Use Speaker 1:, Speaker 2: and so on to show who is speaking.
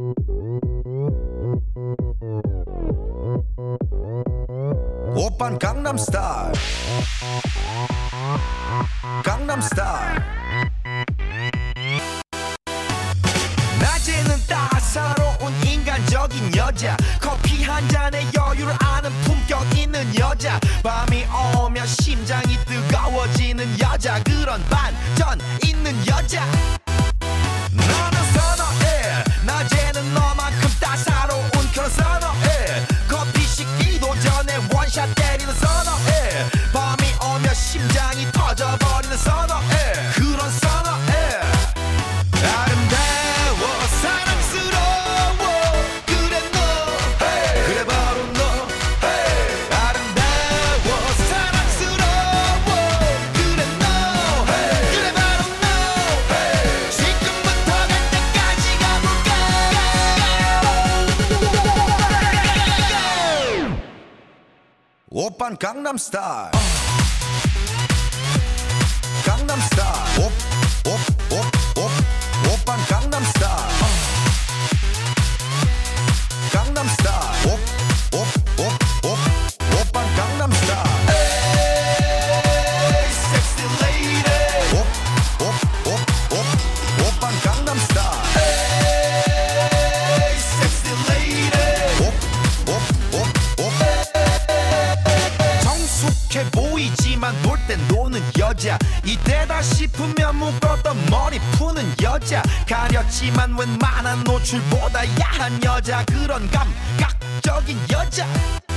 Speaker 1: 오빤 강남스타일 강남스타일 낮에는 따사로운 인간적인 여자 커피 한 잔에 여유를 아는 품격 있는 여자 밤이 오면 심장이 뜨거워지는 여자 그런 반전 있는 여자 너는 선호해 낮에는 너만큼 따사로운 그런 선호해 커피 식기도 전에 원샷 때리는 선호해 밤이 오면 심장이 터져버리는 선호해 그런 선호해 아름다워 사랑스러워 그래 너 hey. 그래 바로 너 hey. 아름다워 사랑스러워 그래 너 hey. 그래 바로 너 hey. 지금부터 갈 때까지 가볼까 오빤 강남스타일 강남스타일 오빤 강남스타일 강남스타일 오빤 강남스타일 에이 섹시 레이디 오빤 강남스타일 에이 섹시 레이디 성숙해 보이지만 놀 땐 노는 여자 이때다 싶으면 묶었던 머리 푸는 여자 가렸지만 웬만한 노출보다 야한 여자 그런 감각적인 여자